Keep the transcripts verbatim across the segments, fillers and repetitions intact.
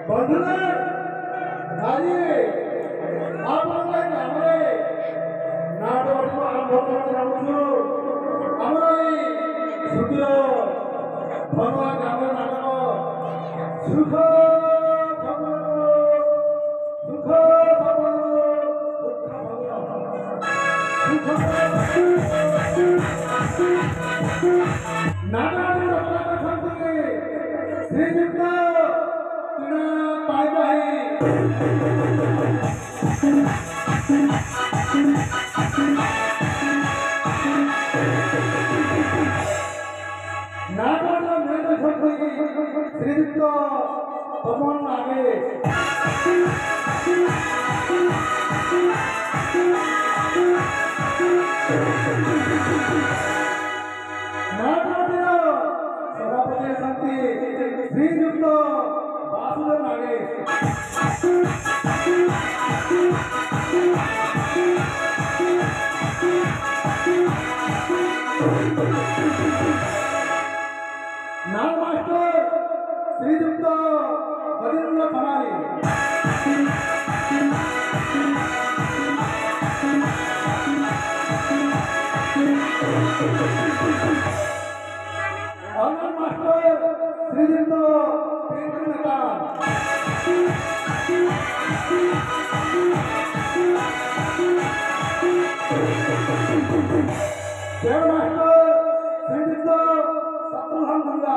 बंधुरा आज आपले ग्रामरे नाटक आरंभ करछु आमर सुदूर भगवा ग्राम नाटक सुख सुख नाटक श्रीयुक्त श्रीयुक्त पवन आगे सभापति शांति श्रीयुक्त वासुदेव आगे नाम master Shriyukt Harindra Khamari honour master Shriyukt Pentu नेता देव मास्टर श्रीयुक्त शत्रुघ्न गुंडा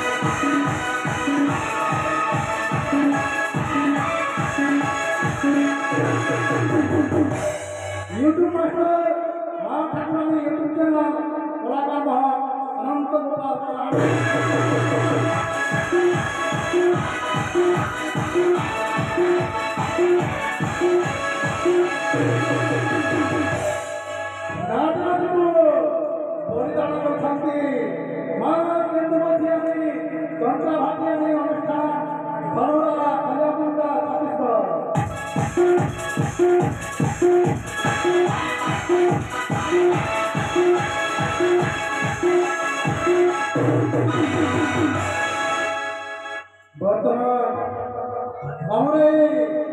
यूट्यूब मास्टर मां ठाकुरानी यूट्यूब चैनल कलाकार महल अनंत गोपाल परिचालन करछन्ति मां केंद्रमंत्री तंत्र भाटियानी अनुष्ठान बरोड़ा कल्याणमुंडा छत्तीसगढ़ वर्तमान हमारे